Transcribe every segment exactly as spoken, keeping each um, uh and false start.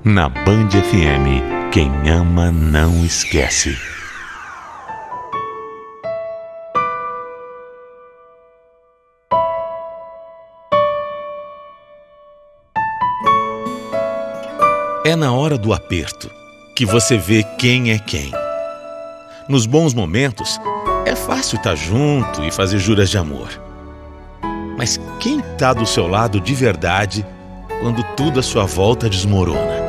Na Band F M, quem ama não esquece. É na hora do aperto que você vê quem é quem. Nos bons momentos, é fácil estar junto e fazer juras de amor. Mas quem está do seu lado de verdade quando tudo à sua volta desmorona?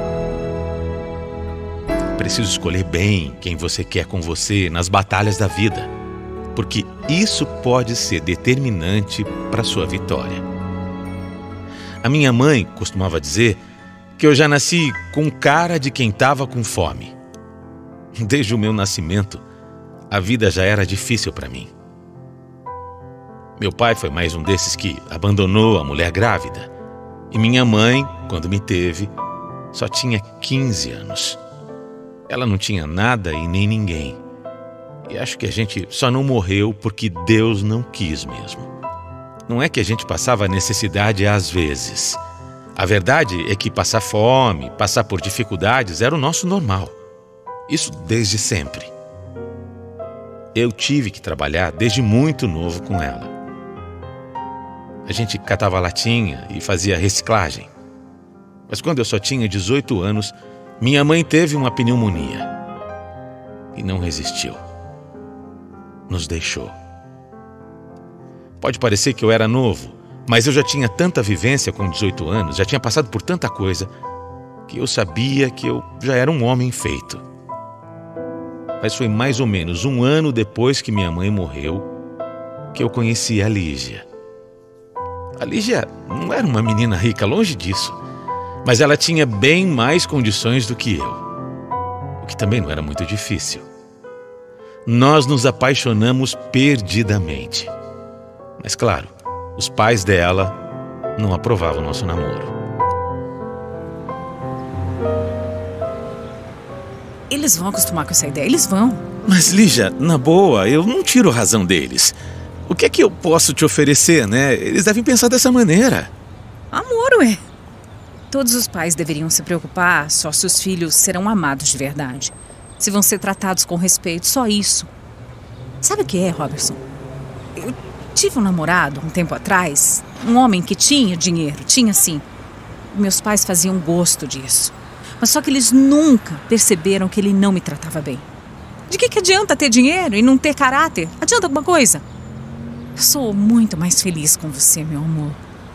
Preciso escolher bem quem você quer com você nas batalhas da vida, porque isso pode ser determinante para a sua vitória. A minha mãe costumava dizer que eu já nasci com cara de quem estava com fome. Desde o meu nascimento, a vida já era difícil para mim. Meu pai foi mais um desses que abandonou a mulher grávida. E minha mãe, quando me teve, só tinha quinze anos. Ela não tinha nada e nem ninguém. E acho que a gente só não morreu porque Deus não quis mesmo. Não é que a gente passava necessidade às vezes. A verdade é que passar fome, passar por dificuldades era o nosso normal. Isso desde sempre. Eu tive que trabalhar desde muito novo com ela. A gente catava latinha e fazia reciclagem. Mas quando eu só tinha dezoito anos, minha mãe teve uma pneumonia. E não resistiu. Nos deixou. Pode parecer que eu era novo, mas eu já tinha tanta vivência com dezoito anos, já tinha passado por tanta coisa, que eu sabia que eu já era um homem feito. Mas foi mais ou menos um ano depois que minha mãe morreu que eu conheci a Lígia. A Lígia não era uma menina rica, longe disso, mas ela tinha bem mais condições do que eu, o que também não era muito difícil. Nós nos apaixonamos perdidamente. Mas claro, os pais dela não aprovavam o nosso namoro. Eles vão acostumar com essa ideia, eles vão. Mas Lígia, na boa, eu não tiro a razão deles. O que é que eu posso te oferecer, né? Eles devem pensar dessa maneira. Amor, ué. Todos os pais deveriam se preocupar só se os filhos serão amados de verdade. Se vão ser tratados com respeito, só isso. Sabe o que é, Robertson? Eu tive um namorado um tempo atrás, um homem que tinha dinheiro, tinha sim. Meus pais faziam gosto disso. Mas só que eles nunca perceberam que ele não me tratava bem. De que, que adianta ter dinheiro e não ter caráter? Adianta alguma coisa? Eu sou muito mais feliz com você, meu amor.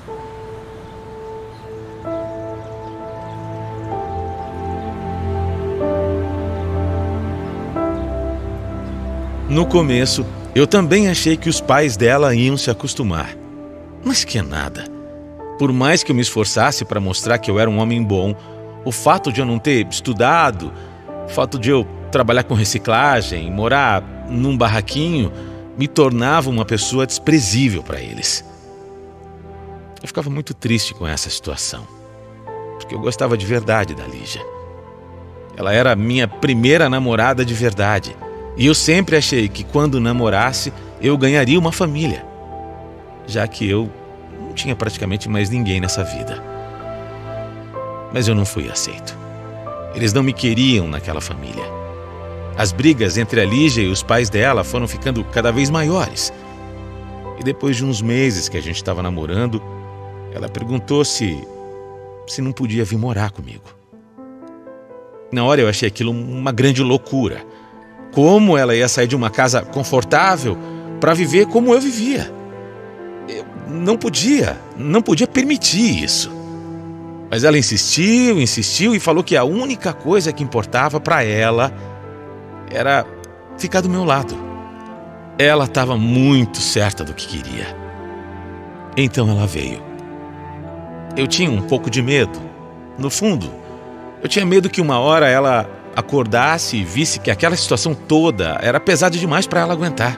No começo, eu também achei que os pais dela iam se acostumar. Mas que nada. Por mais que eu me esforçasse para mostrar que eu era um homem bom, o fato de eu não ter estudado, o fato de eu trabalhar com reciclagem, morar num barraquinho, me tornava uma pessoa desprezível para eles. Eu ficava muito triste com essa situação, porque eu gostava de verdade da Lígia. Ela era a minha primeira namorada de verdade. E eu sempre achei que quando namorasse, eu ganharia uma família, já que eu não tinha praticamente mais ninguém nessa vida. Mas eu não fui aceito. Eles não me queriam naquela família. As brigas entre a Lígia e os pais dela foram ficando cada vez maiores. E depois de uns meses que a gente estava namorando, ela perguntou se, se não podia vir morar comigo. Na hora eu achei aquilo uma grande loucura. Como ela ia sair de uma casa confortável para viver como eu vivia? Eu não podia, não podia permitir isso. Mas ela insistiu, insistiu e falou que a única coisa que importava para ela era ficar do meu lado. Ela estava muito certa do que queria. Então ela veio. Eu tinha um pouco de medo. No fundo, eu tinha medo que uma hora ela acordasse e visse que aquela situação toda era pesada demais para ela aguentar.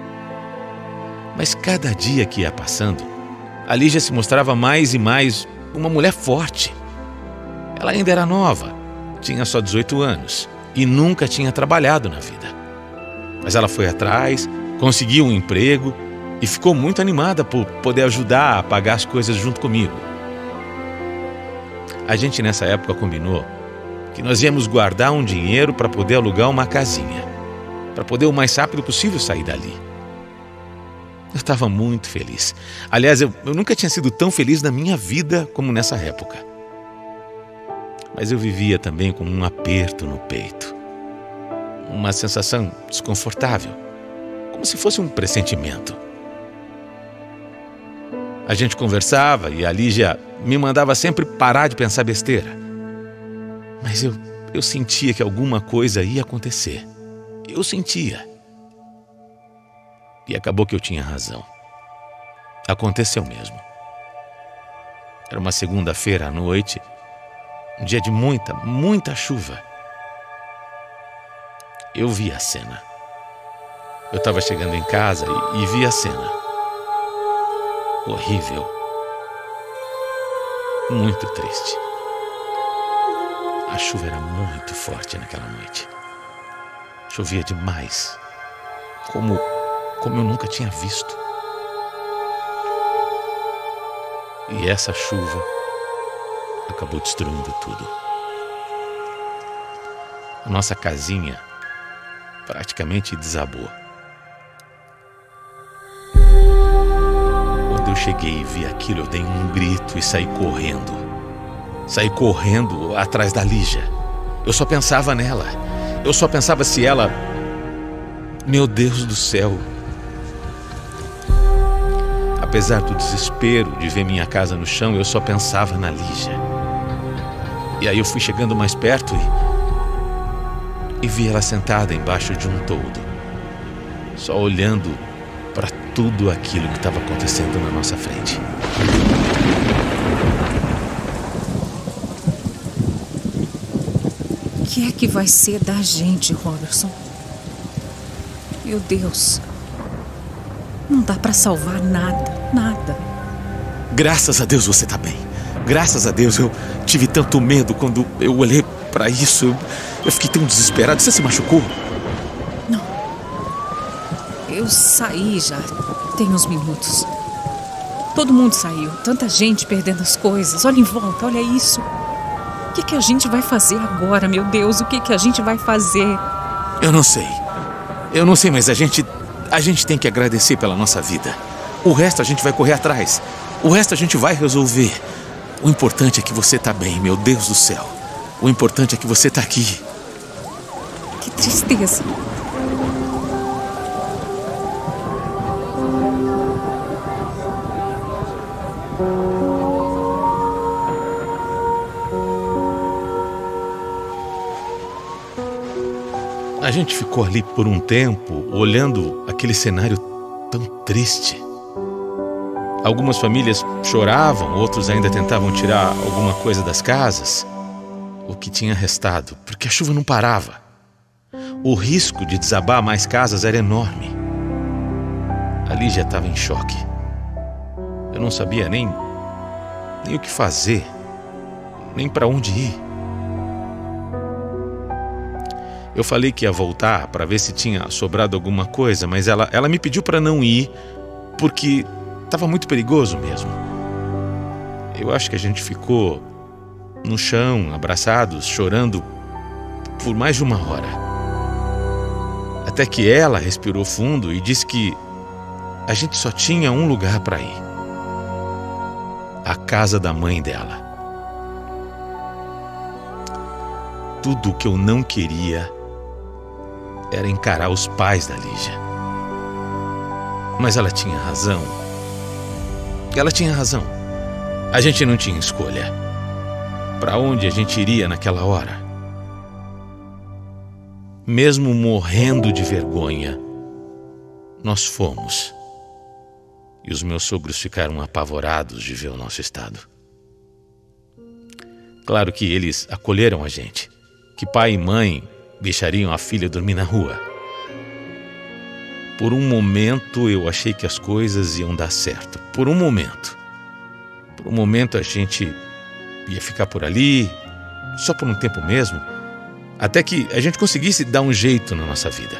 Mas cada dia que ia passando, a Lígia se mostrava mais e mais uma mulher forte. Ela ainda era nova, tinha só dezoito anos e nunca tinha trabalhado na vida. Mas ela foi atrás, conseguiu um emprego e ficou muito animada por poder ajudar a pagar as coisas junto comigo. A gente nessa época combinou que nós íamos guardar um dinheiro para poder alugar uma casinha, para poder o mais rápido possível sair dali. Eu estava muito feliz. Aliás, eu, eu nunca tinha sido tão feliz na minha vida como nessa época. Mas eu vivia também com um aperto no peito. Uma sensação desconfortável, como se fosse um pressentimento. A gente conversava e a Lígia me mandava sempre parar de pensar besteira. Mas eu, eu sentia que alguma coisa ia acontecer. Eu sentia. E acabou que eu tinha razão. Aconteceu mesmo. Era uma segunda-feira à noite, um dia de muita, muita chuva. Eu vi a cena. Eu estava chegando em casa e, e vi a cena. Horrível. Muito triste. A chuva era muito forte naquela noite. Chovia demais. Como, como eu nunca tinha visto. E essa chuva acabou destruindo tudo. A nossa casinha praticamente desabou. Quando eu cheguei e vi aquilo, eu dei um grito e saí correndo. Saí correndo atrás da Lígia. Eu só pensava nela. Eu só pensava se ela... Meu Deus do céu! Apesar do desespero de ver minha casa no chão, eu só pensava na Lígia. E aí eu fui chegando mais perto e... e vi ela sentada embaixo de um toldo, só olhando para tudo aquilo que estava acontecendo na nossa frente. O que é que vai ser da gente, Robertson? Meu Deus. Não dá para salvar nada, nada. Graças a Deus você tá bem. Graças a Deus. Eu tive tanto medo quando eu olhei para isso. Eu, eu fiquei tão desesperado. Você se machucou? Não. Eu saí já tem uns minutos. Todo mundo saiu. Tanta gente perdendo as coisas. Olha em volta, olha isso. O que, que a gente vai fazer agora, meu Deus? O que, que a gente vai fazer? Eu não sei. Eu não sei, mas a gente... A gente tem que agradecer pela nossa vida. O resto a gente vai correr atrás. O resto a gente vai resolver. O importante é que você tá bem, meu Deus do céu. O importante é que você tá aqui. Que tristeza. A gente ficou ali por um tempo, olhando aquele cenário tão triste. Algumas famílias choravam, outros ainda tentavam tirar alguma coisa das casas, o que tinha restado, porque a chuva não parava. O risco de desabar mais casas era enorme. A Lígia estava em choque. Eu não sabia nem, nem o que fazer, nem para onde ir. Eu falei que ia voltar para ver se tinha sobrado alguma coisa, mas ela, ela me pediu para não ir, porque estava muito perigoso mesmo. Eu acho que a gente ficou no chão, abraçados, chorando por mais de uma hora. Até que ela respirou fundo e disse que a gente só tinha um lugar para ir. A casa da mãe dela. Tudo o que eu não queria era encarar os pais da Lígia. Mas ela tinha razão. Ela tinha razão. A gente não tinha escolha. Para onde a gente iria naquela hora? Mesmo morrendo de vergonha, nós fomos. E os meus sogros ficaram apavorados de ver o nosso estado. Claro que eles acolheram a gente, que pai e mãe deixariam a filha dormir na rua. Por um momento eu achei que as coisas iam dar certo. Por um momento. Por um momento a gente ia ficar por ali, só por um tempo mesmo, até que a gente conseguisse dar um jeito na nossa vida.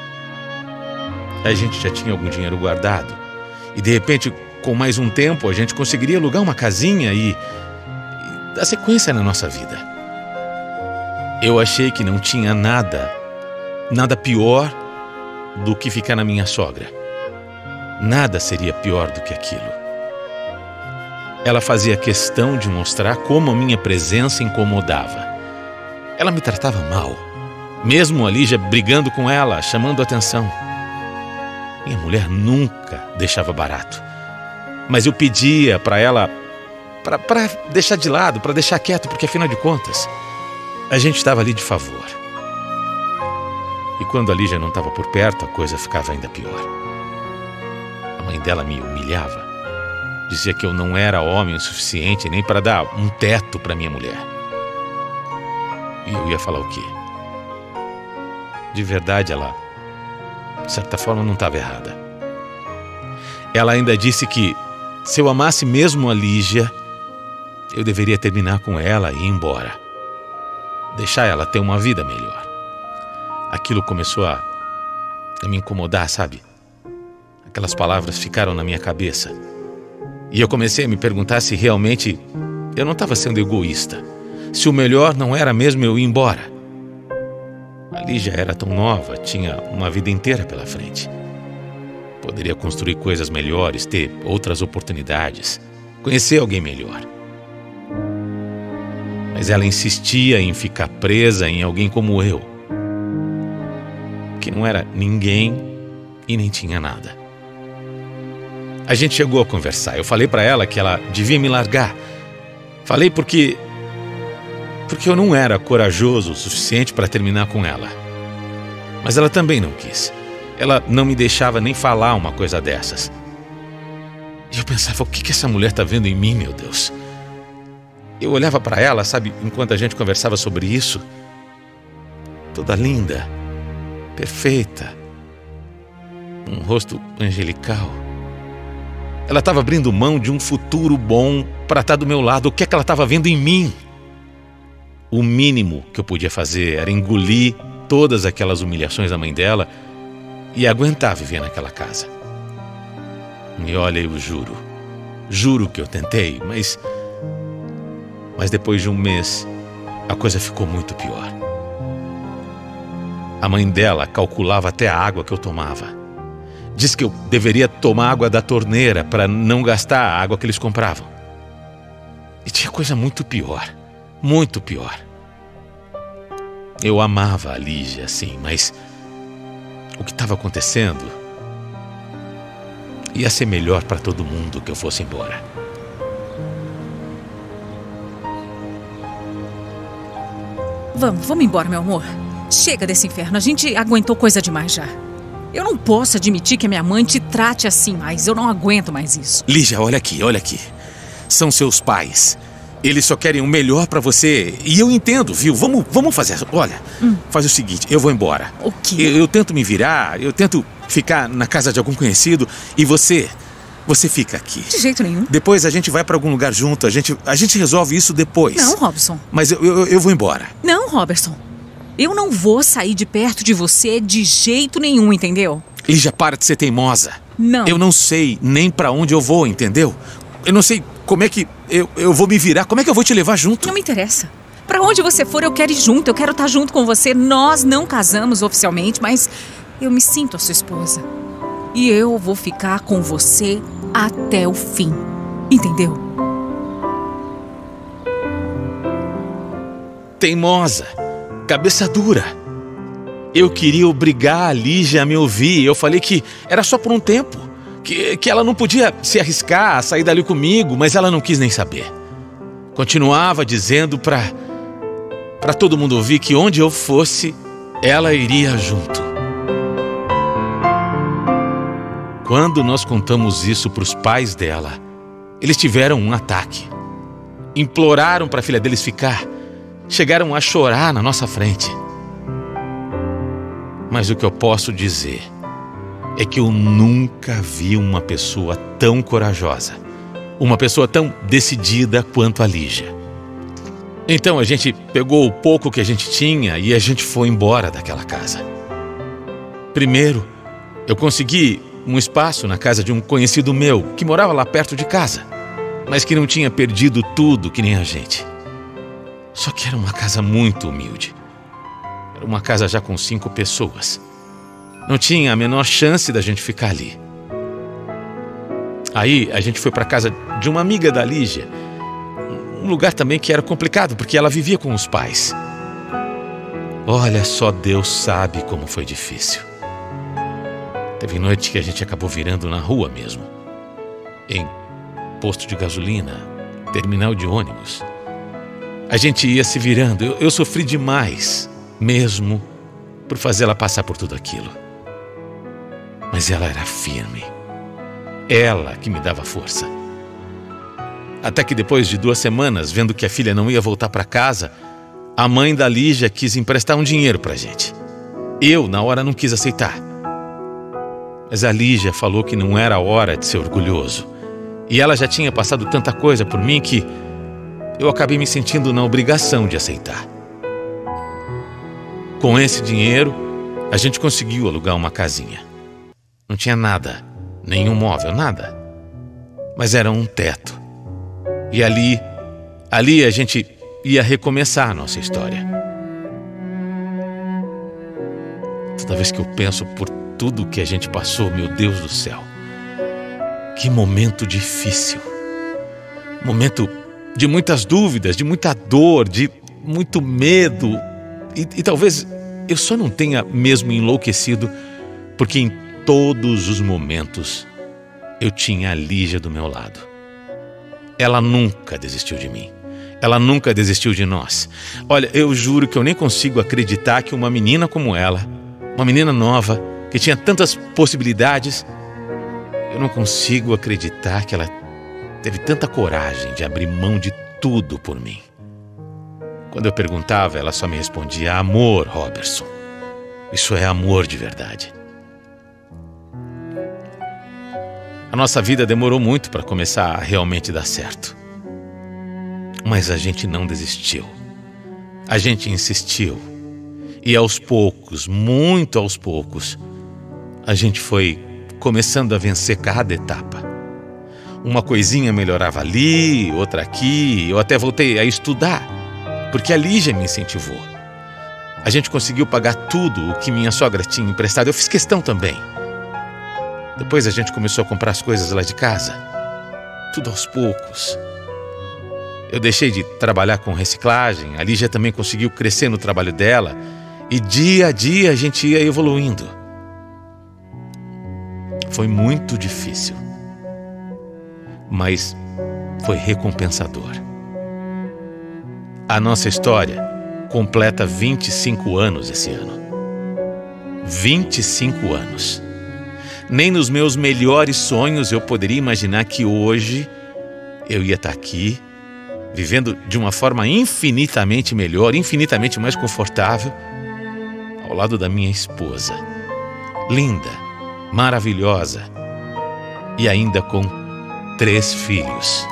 A gente já tinha algum dinheiro guardado e de repente, com mais um tempo, a gente conseguiria alugar uma casinha e, e dar sequência na nossa vida. Eu achei que não tinha nada, nada pior do que ficar na minha sogra. Nada seria pior do que aquilo. Ela fazia questão de mostrar como a minha presença incomodava. Ela me tratava mal, mesmo a Lígia brigando com ela, chamando atenção. Minha mulher nunca deixava barato, mas eu pedia para ela para deixar de lado, para deixar quieto, porque afinal de contas, a gente estava ali de favor. E quando a Lígia não estava por perto, a coisa ficava ainda pior. A mãe dela me humilhava. Dizia que eu não era homem o suficiente nem para dar um teto para minha mulher. E eu ia falar o quê? De verdade, ela, de certa forma, não estava errada. Ela ainda disse que, se eu amasse mesmo a Lígia, eu deveria terminar com ela e ir embora. Deixar ela ter uma vida melhor. Aquilo começou a, a me incomodar, sabe? Aquelas palavras ficaram na minha cabeça. E eu comecei a me perguntar se realmente eu não estava sendo egoísta. Se o melhor não era mesmo eu ir embora. A Lígia era tão nova, tinha uma vida inteira pela frente. Poderia construir coisas melhores, ter outras oportunidades, conhecer alguém melhor. Mas ela insistia em ficar presa em alguém como eu, que não era ninguém e nem tinha nada. A gente chegou a conversar. Eu falei para ela que ela devia me largar. Falei porque... porque eu não era corajoso o suficiente para terminar com ela. Mas ela também não quis. Ela não me deixava nem falar uma coisa dessas. E eu pensava, o que que essa mulher está vendo em mim, meu Deus? Eu olhava para ela, sabe, enquanto a gente conversava sobre isso. Toda linda, perfeita. Um rosto angelical. Ela estava abrindo mão de um futuro bom para estar do meu lado. O que é que ela estava vendo em mim? O mínimo que eu podia fazer era engolir todas aquelas humilhações da mãe dela e aguentar viver naquela casa. E olha, eu juro, juro que eu tentei, mas... Mas depois de um mês, a coisa ficou muito pior. A mãe dela calculava até a água que eu tomava. Diz que eu deveria tomar água da torneira para não gastar a água que eles compravam. E tinha coisa muito pior, muito pior. Eu amava a Lígia, sim, mas o que estava acontecendo ia ser melhor para todo mundo que eu fosse embora. Vamos, vamos embora, meu amor. Chega desse inferno, a gente aguentou coisa demais já. Eu não posso admitir que a minha mãe te trate assim mais. Eu não aguento mais isso. Lígia, olha aqui, olha aqui. São seus pais. Eles só querem o melhor pra você. E eu entendo, viu? Vamos, vamos fazer... Olha, hum. faz o seguinte, eu vou embora. O quê? Eu, eu tento me virar, eu tento ficar na casa de algum conhecido. E você, você fica aqui. De jeito nenhum. Depois a gente vai pra algum lugar junto. A gente, a gente resolve isso depois. Não, Robertson. Mas eu, eu, eu vou embora. Não, Robertson. Eu não vou sair de perto de você de jeito nenhum, entendeu? Lígia, para de ser teimosa. Não. Eu não sei nem pra onde eu vou, entendeu? Eu não sei como é que eu, eu vou me virar. Como é que eu vou te levar junto? Não me interessa. Pra onde você for, eu quero ir junto. Eu quero estar junto com você. Nós não casamos oficialmente, mas eu me sinto a sua esposa. E eu vou ficar com você até o fim. Entendeu? Teimosa. Cabeça dura. Eu queria obrigar a Lígia a me ouvir. Eu falei que era só por um tempo. Que, que ela não podia se arriscar a sair dali comigo, mas ela não quis nem saber. Continuava dizendo pra, pra todo mundo ouvir que onde eu fosse, ela iria junto. Quando nós contamos isso pros pais dela, eles tiveram um ataque. Imploraram pra filha deles ficar. Chegaram a chorar na nossa frente. Mas o que eu posso dizer é que eu nunca vi uma pessoa tão corajosa, uma pessoa tão decidida quanto a Lígia. Então a gente pegou o pouco que a gente tinha e a gente foi embora daquela casa. Primeiro, eu consegui um espaço na casa de um conhecido meu que morava lá perto de casa, mas que não tinha perdido tudo que nem a gente. Só que era uma casa muito humilde, Era uma casa já com cinco pessoas. Não tinha a menor chance da gente ficar ali. Aí a gente foi para casa de uma amiga da Lígia. Um lugar também que era complicado, porque ela vivia com os pais. Olha, só Deus sabe como foi difícil. Teve noite que a gente acabou virando na rua mesmo. Em posto de gasolina, terminal de ônibus. A gente ia se virando. Eu, eu sofri demais, mesmo por fazê-la passar por tudo aquilo. Mas ela era firme. Ela que me dava força. Até que depois de duas semanas, vendo que a filha não ia voltar para casa, a mãe da Lígia quis emprestar um dinheiro pra gente. Eu, na hora, não quis aceitar. Mas a Lígia falou que não era hora de ser orgulhoso. E ela já tinha passado tanta coisa por mim que eu acabei me sentindo na obrigação de aceitar. Com esse dinheiro, a gente conseguiu alugar uma casinha. Não tinha nada, nenhum móvel, nada. Mas era um teto. E ali, ali a gente ia recomeçar a nossa história. Toda vez que eu penso por tudo que a gente passou, meu Deus do céu, que momento difícil. Momento de muitas dúvidas, de muita dor, de muito medo. E, e talvez eu só não tenha mesmo enlouquecido, porque em todos os momentos eu tinha a Lígia do meu lado. Ela nunca desistiu de mim. Ela nunca desistiu de nós. Olha, eu juro que eu nem consigo acreditar que uma menina como ela, uma menina nova, que tinha tantas possibilidades, eu não consigo acreditar que ela teve tanta coragem de abrir mão de tudo por mim. Quando eu perguntava, ela só me respondia: amor, Robertson. Isso é amor de verdade. A nossa vida demorou muito para começar a realmente dar certo. Mas a gente não desistiu. A gente insistiu. E aos poucos, muito aos poucos, a gente foi começando a vencer cada etapa. Uma coisinha melhorava ali, outra aqui. Eu até voltei a estudar, porque a Lígia me incentivou. A gente conseguiu pagar tudo o que minha sogra tinha emprestado. Eu fiz questão também. Depois a gente começou a comprar as coisas lá de casa. Tudo aos poucos. Eu deixei de trabalhar com reciclagem. A Lígia também conseguiu crescer no trabalho dela. E dia a dia a gente ia evoluindo. Foi muito difícil. Mas foi recompensador. A nossa história completa vinte e cinco anos esse ano. vinte e cinco anos. Nem nos meus melhores sonhos eu poderia imaginar que hoje eu ia estar aqui, vivendo de uma forma infinitamente melhor, infinitamente mais confortável, ao lado da minha esposa, linda, maravilhosa, e ainda com três filhos.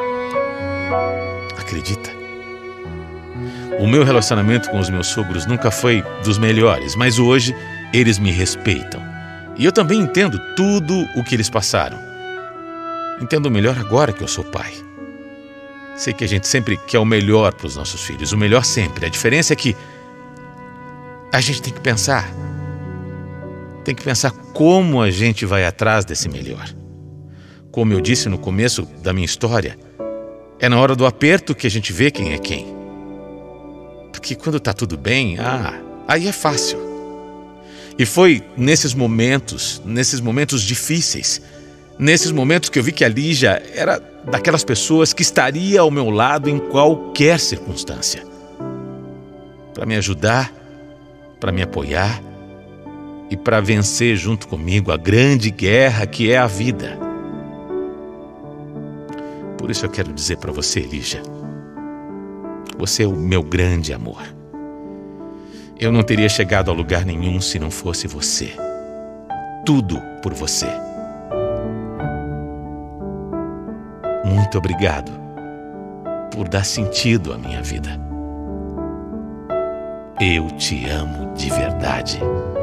Acredita? O meu relacionamento com os meus sogros nunca foi dos melhores, mas hoje eles me respeitam. E eu também entendo tudo o que eles passaram. Entendo melhor agora que eu sou pai. Sei que a gente sempre quer o melhor para os nossos filhos, o melhor sempre. A diferença é que a gente tem que pensar. Tem que pensar como a gente vai atrás desse melhor. Como eu disse no começo da minha história, é na hora do aperto que a gente vê quem é quem. Porque quando está tudo bem, ah, aí é fácil. E foi nesses momentos, nesses momentos difíceis, nesses momentos que eu vi que a Lígia era daquelas pessoas que estaria ao meu lado em qualquer circunstância. Para me ajudar, para me apoiar e para vencer junto comigo a grande guerra que é a vida. Por isso eu quero dizer para você, Lígia, você é o meu grande amor. Eu não teria chegado a lugar nenhum se não fosse você. Tudo por você. Muito obrigado por dar sentido à minha vida. Eu te amo de verdade.